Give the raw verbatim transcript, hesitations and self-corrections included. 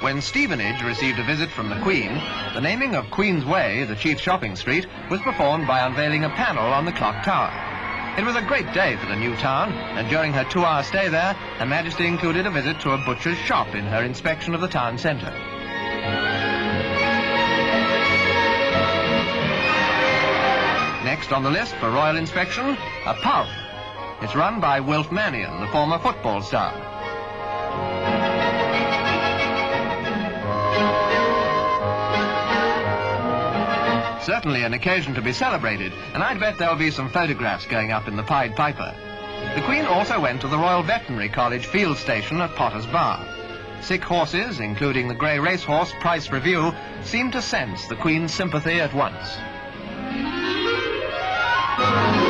When Stevenage received a visit from the Queen, the naming of Queen's Way, the chief shopping street, was performed by unveiling a panel on the clock tower. It was a great day for the new town, and during her two-hour stay there, Her Majesty included a visit to a butcher's shop in her inspection of the town centre. Next on the list for royal inspection, a pub. It's run by Wilf Mannion, the former football star. Certainly an occasion to be celebrated, and I'd bet there'll be some photographs going up in the Pied Piper. The Queen also went to the Royal Veterinary College field station at Potter's Bar. Sick horses, including the grey racehorse Price Review, seemed to sense the Queen's sympathy at once.